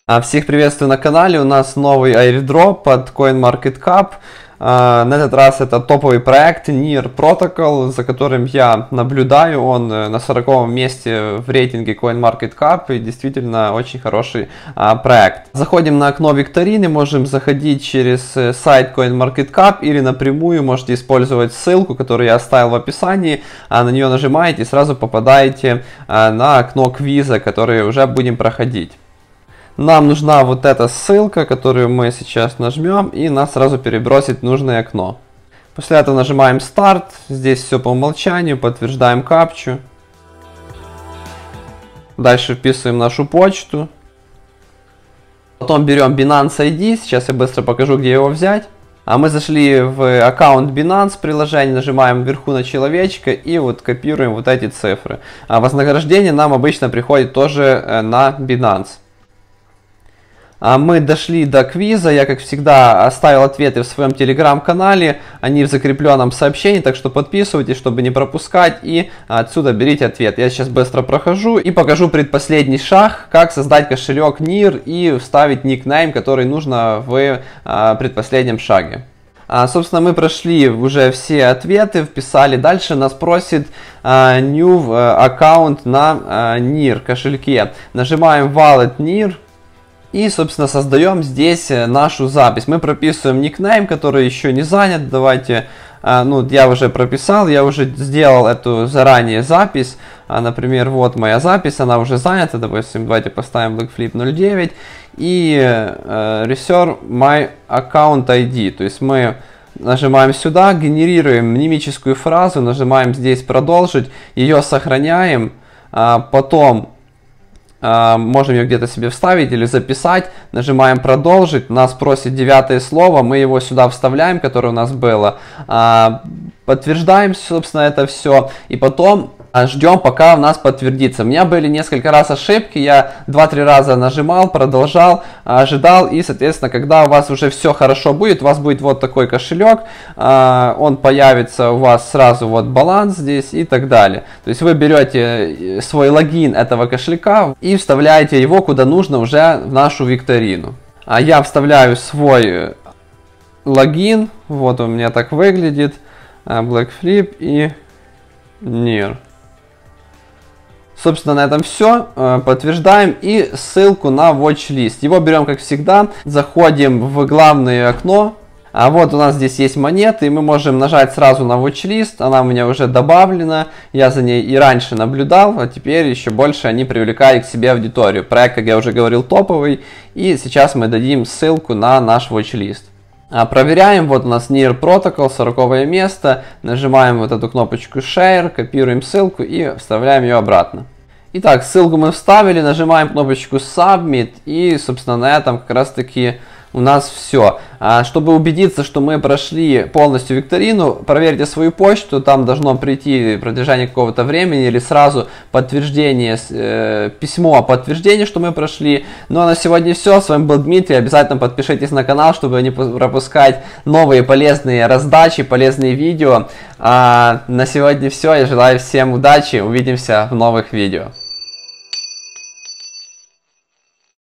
Всех приветствую на канале. У нас новый airdrop под CoinMarketCap. На этот раз это топовый проект NEAR Protocol, за которым я наблюдаю. Он на 40-м месте в рейтинге CoinMarketCap и действительно очень хороший проект. Заходим на окно викторины, можем заходить через сайт CoinMarketCap или напрямую можете использовать ссылку, которую я оставил в описании. На нее нажимаете и сразу попадаете на окно квиза, который уже будем проходить. Нам нужна вот эта ссылка, которую мы сейчас нажмем, и нас сразу перебросит в нужное окно. После этого нажимаем старт, здесь все по умолчанию, подтверждаем капчу. Дальше вписываем нашу почту. Потом берем Binance ID, сейчас я быстро покажу, где его взять. Мы зашли в аккаунт Binance приложение, нажимаем вверху на человечка и вот копируем вот эти цифры. Вознаграждение нам обычно приходит тоже на Binance. Мы дошли до квиза, я как всегда оставил ответы в своем телеграм-канале, они в закрепленном сообщении, так что подписывайтесь, чтобы не пропускать, и отсюда берите ответ. Я сейчас быстро прохожу и покажу предпоследний шаг, как создать кошелек NEAR и вставить никнейм, который нужно в предпоследнем шаге. Собственно, мы прошли уже все ответы, вписали. Дальше нас просит new аккаунт на NEAR кошельке. Нажимаем Wallet NEAR. И, собственно, создаем здесь нашу запись. Мы прописываем никнейм, который еще не занят. Давайте, я уже прописал, я уже сделал эту заранее запись. Например, вот моя запись, она уже занята. Допустим, давайте поставим Blackflip 09 и Reserve My Account ID. То есть мы нажимаем сюда, генерируем мnemическую фразу, нажимаем здесь продолжить, ее сохраняем, потом можем ее где-то себе вставить или записать, нажимаем продолжить, нас просит 9-е слово, мы его сюда вставляем, которое у нас было, подтверждаем, собственно, это все, и потом ждем, пока у нас подтвердится. У меня были несколько раз ошибки, я 2-3 раза нажимал, продолжал, ожидал, и, соответственно, когда у вас уже все хорошо будет, у вас будет вот такой кошелек, он появится у вас сразу вот баланс здесь и так далее. То есть вы берете свой логин этого кошелька и вставляете его куда нужно уже в нашу викторину. Я вставляю свой логин, вот он у меня так выглядит, Blackflip и NEAR. Собственно, на этом все. Подтверждаем и ссылку на watchlist. Его берем, как всегда, заходим в главное окно. Вот у нас здесь есть монеты, и мы можем нажать сразу на watchlist. Она у меня уже добавлена. Я за ней и раньше наблюдал, а теперь еще больше они привлекают к себе аудиторию. Проект, как я уже говорил, топовый. И сейчас мы дадим ссылку на наш watchlist. Проверяем, вот у нас NEAR Protocol, 40-е место, нажимаем вот эту кнопочку Share, копируем ссылку и вставляем ее обратно. Итак, ссылку мы вставили, нажимаем кнопочку Submit и, собственно, на этом как раз таки у нас все. Чтобы убедиться, что мы прошли полностью викторину, проверьте свою почту, там должно прийти в продолжении какого-то времени или сразу подтверждение, письмо о подтверждении, что мы прошли. Ну а на сегодня все, с вами был Дмитрий, обязательно подпишитесь на канал, чтобы не пропускать новые полезные раздачи, полезные видео. На сегодня все, я желаю всем удачи, увидимся в новых видео.